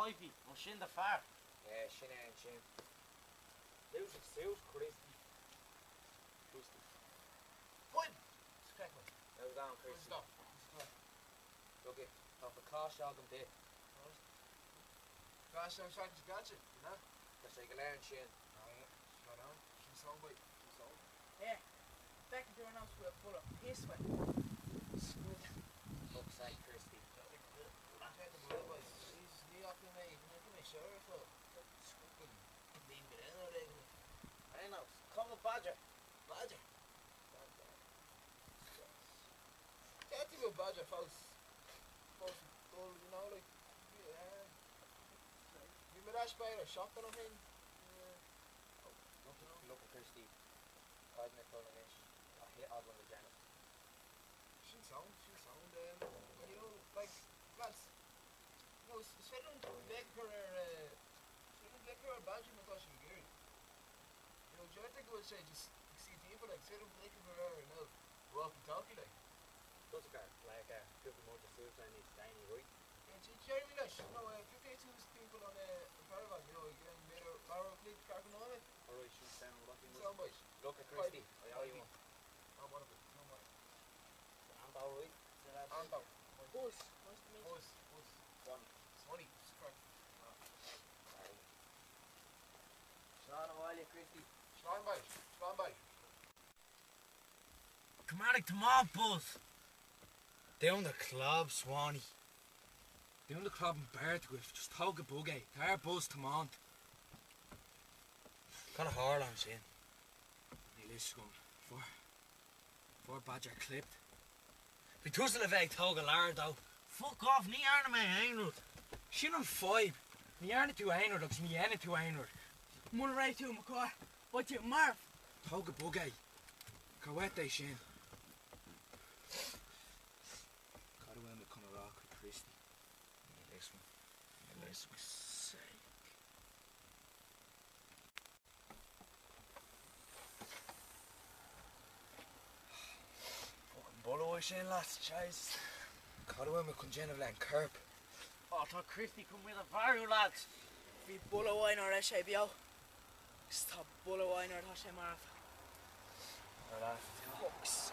knifey, or shin the far. Yeah, shin and shin. There's a suit, Christy. Christy. Point! Crack one. How's it going, Christy? Stop. Look it, off a car shot them there. Gosh, I'm trying to scratch it, you know? That's like a learn shin. Oh yeah, shut down. She's so big. She's so big. Yeah. Back in your house with a full of piss when. Fuck's sake, Christy. She's New York to me. Come here, sure, so. Fucking leave me in or anything. I don't know, call a badger. Badger. Can't even badger false. False goal, you know, like. You made that spider shot that I'm in. Look at Christy. I'd make fun of this. I hit odd one with Janet. She's sound, you know, like, lads, you know, Sven Beck for her badger because she gear. You know, do you think I would say just see people like Sven Beck for her, you know, walkie talkie like? Does a car, like people more to suit and it's tiny, right? Yeah, Jeremy Lash, you know, if you get two people on a caravan, you know, you get made a barrel clip, carcon on it. Alright, she's down, lucky. Soundbite. Look at Christy, I owe you one. I want it, no more. I'm alright. Anto. Buzz. Nice to meet you. Buzz. Swanee. Correct. Sean, how are you, Christy? Stand by. Come on, Buzz. Down the club, Swanee. Down the club in Bertgriff, just talk a buggy. There, Buzz, come on. Got a haul on, Shane. Hey, listen, four badger clipped. We tussle a veg tog a lard though. Fuck off, ni arna me Einrud. Shin on 5. Me arna to Einrud, looks me arna to Einrud. Mun right to McCoy. What you, Marv? Tog a buggy. Cawete, Shane. Got away with come a rock with Christy. Listen, sake. Fucking bullo, Shane, lads, Jesus. Got away with Congenevill and Kerp. Oh, I thought Christy come with a varu, lads. Vi bulla wine or SHBO. bio. Stop bulla wine or Tasha Marv. Fuck's.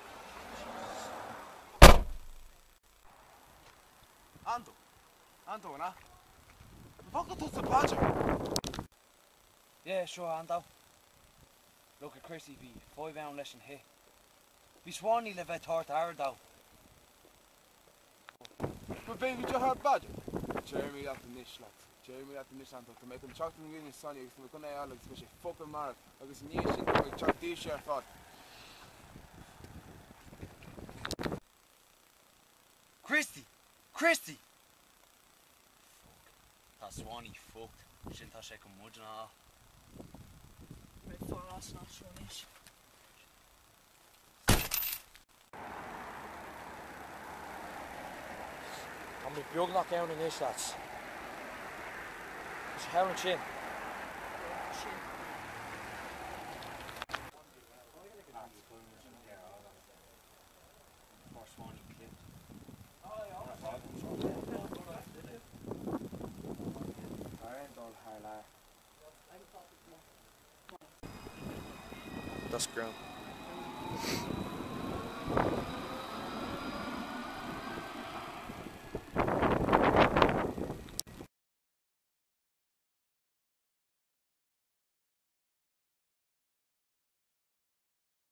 Ando, na? Fuck it, the badger. Yeah, sure, Ando. Look at Christy, be 5 hour less than hit. Be Swanee live at Thorth though. But baby, you heard badger? Jeremy at the niche, lads. Jeremy at the niche, Ando. To make them chalk to the union Sonny, because we couldn't have especially fucking Mark. I was near shit to make chalk this year, thought. Christy! That Swanee fucked. Shin ta shek a mudge na. Red for us, not Swanish. I'm be bug knock down in this, lads. It's how and chin. More Swanee clipped. That's ground.